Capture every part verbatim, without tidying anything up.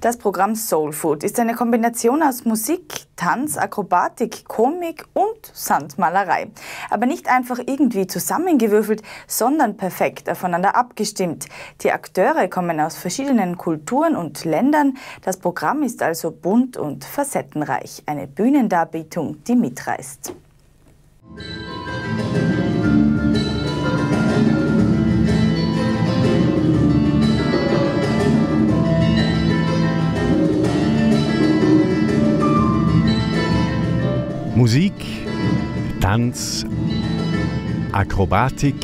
Das Programm Soul Food ist eine Kombination aus Musik, Tanz, Akrobatik, Komik und Sandmalerei. Aber nicht einfach irgendwie zusammengewürfelt, sondern perfekt aufeinander abgestimmt. Die Akteure kommen aus verschiedenen Kulturen und Ländern. Das Programm ist also bunt und facettenreich. Eine Bühnendarbietung, die mitreißt. Musik, Tanz, Akrobatik,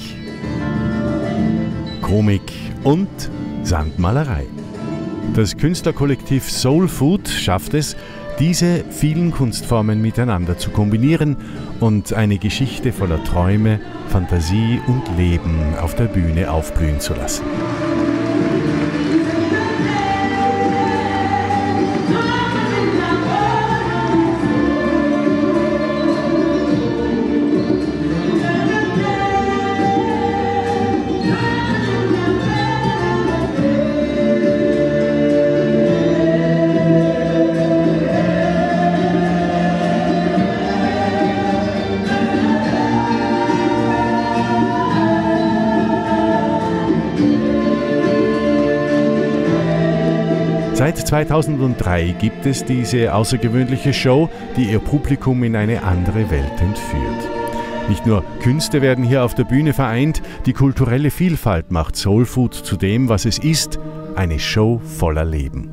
Komik und Sandmalerei. Das Künstlerkollektiv Soul Food schafft es, diese vielen Kunstformen miteinander zu kombinieren und eine Geschichte voller Träume, Fantasie und Leben auf der Bühne aufblühen zu lassen. Seit zweitausenddrei gibt es diese außergewöhnliche Show, die ihr Publikum in eine andere Welt entführt. Nicht nur Künste werden hier auf der Bühne vereint, die kulturelle Vielfalt macht Soul Food zu dem, was es ist, eine Show voller Leben.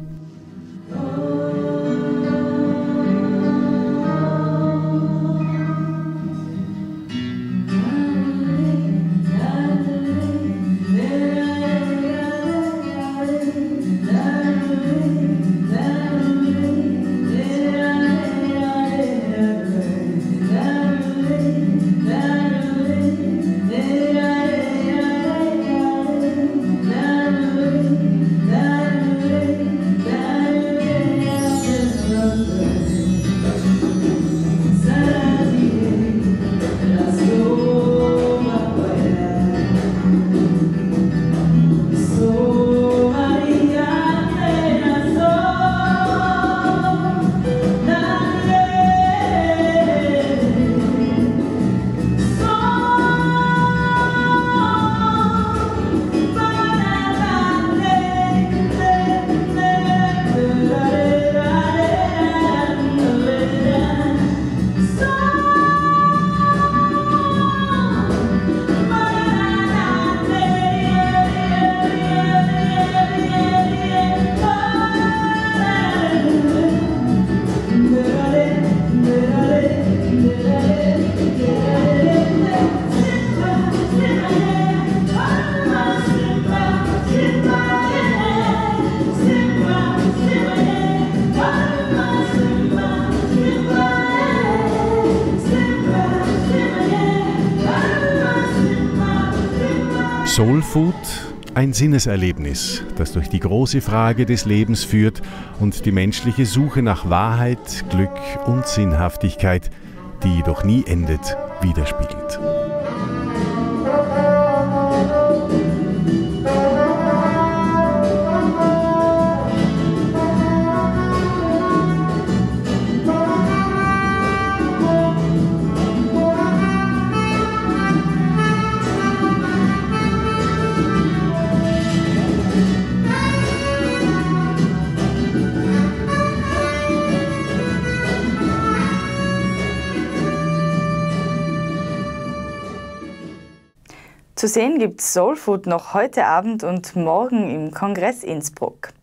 Soul Food, ein Sinneserlebnis, das durch die große Frage des Lebens führt und die menschliche Suche nach Wahrheit, Glück und Sinnhaftigkeit, die jedoch nie endet, widerspiegelt. Zu sehen gibt es Soul Food noch heute Abend und morgen im Kongress Innsbruck.